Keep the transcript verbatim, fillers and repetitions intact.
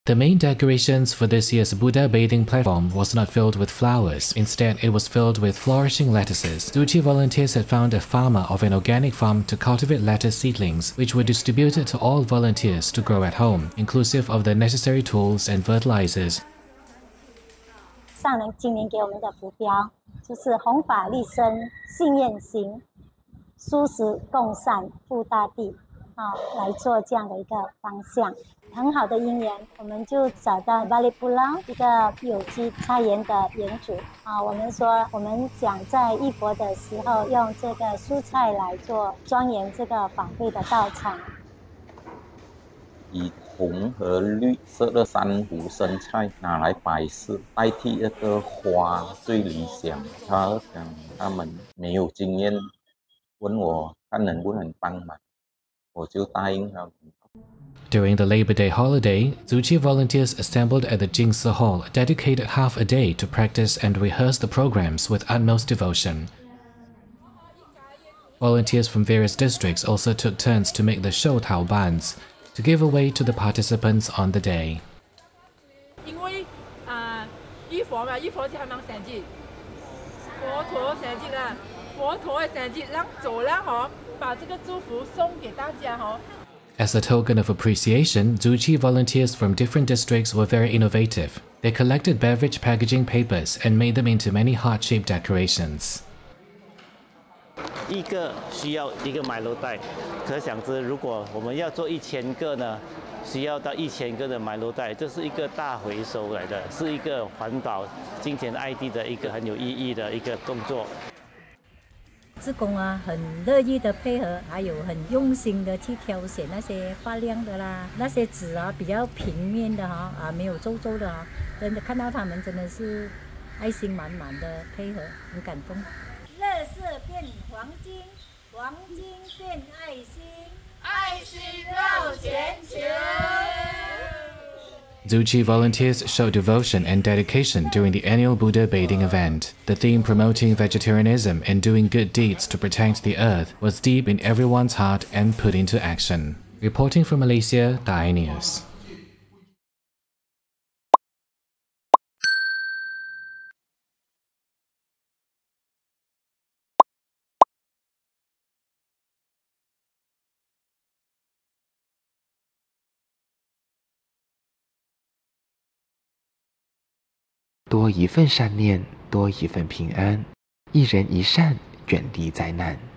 The main decorations for this year's Buddha bathing platform was not filled with flowers. Instead, it was filled with flourishing lettuces. Tzu Chi volunteers had found a farmer of an organic farm to cultivate lettuce seedlings, which were distributed to all volunteers to grow at home, inclusive of the necessary tools and fertilizers. 上人今年给我们的浮标就是弘法利生，信愿行，殊时共善，护大地。 啊，来做这样的一个方向，很好的因缘，我们就找到巴里布朗一个有机菜园的园主啊。我们说，我们想在义佛的时候用这个蔬菜来做庄严这个法会的道场。 以红和绿色的珊瑚生菜拿来摆饰，代替那个花最理想。他讲他们没有经验，问我看能不能帮忙。 During the Labor Day holiday, Tzu Chi volunteers assembled at the Jingsi Hall, dedicated half a day to practice and rehearse the programs with utmost devotion. Volunteers from various districts also took turns to make the shou tao bans to give away to the participants on the day. 因为啊，浴佛嘛，浴佛是还蛮神迹，佛陀神迹啦，佛陀的神迹，让走了哈。 As a token of appreciation, Tzu Chi volunteers from different districts were very innovative. They collected beverage packaging papers and made them into many heart-shaped decorations. 一个需要一个买楼袋，可想知，如果我们要做一千个呢，需要到一千个的买楼袋，这是一个大回收来的，是一个环保、金钱爱地的一个很有意义的一个动作。 志工啊，很乐意的配合，还有很用心的去挑选那些发亮的啦，那些纸啊比较平面的哈啊，没有皱皱的啊，真的看到他们真的是爱心满满的配合，很感动。乐色变黄金，黄金变爱心，爱心绕全球。 Tzu Chi volunteers showed devotion and dedication during the annual Buddha bathing event. The theme promoting vegetarianism and doing good deeds to protect the earth was deep in everyone's heart and put into action. Reporting from Malaysia, TzuChi News. “多一份善念，多一份平安。一人一善，远离灾难。”